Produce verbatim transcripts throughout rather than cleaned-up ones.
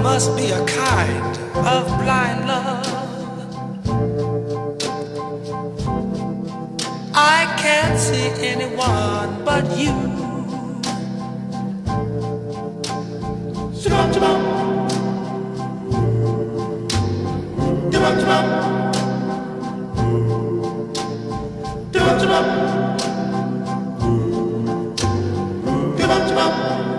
must be a kind of blind love. I can't see anyone but you. Shabam, shabam. Shabam, shabam. Shabam, shabam. Shabam, shabam.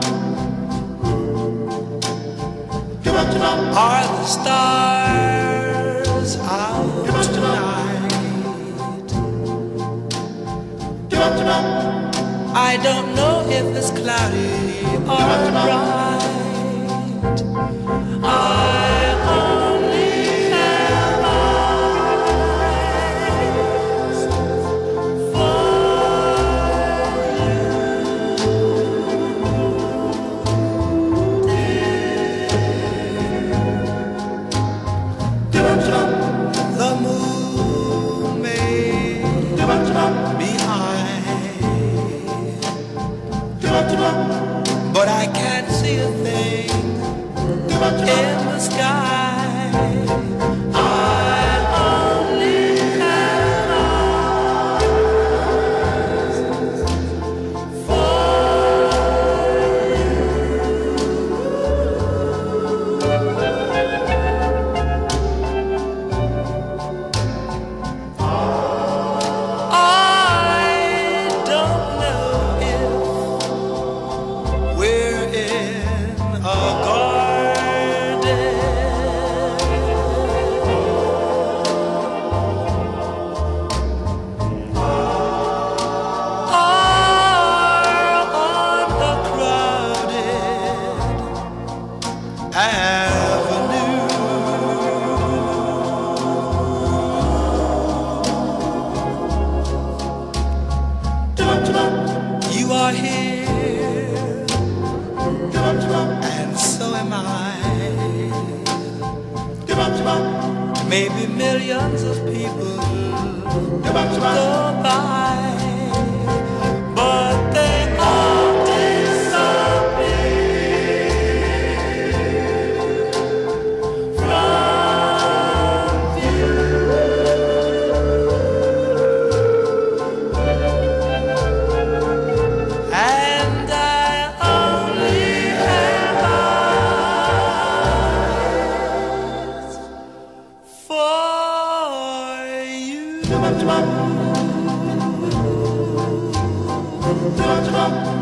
Are the stars out tonight? I don't know if it's cloudy or bright. I only have eyes for the moon may be high, but I can't see a thing in the sky. I only have eyes for avenue. You are here, and so am I. Maybe millions of people go by, but they all Come on, come on.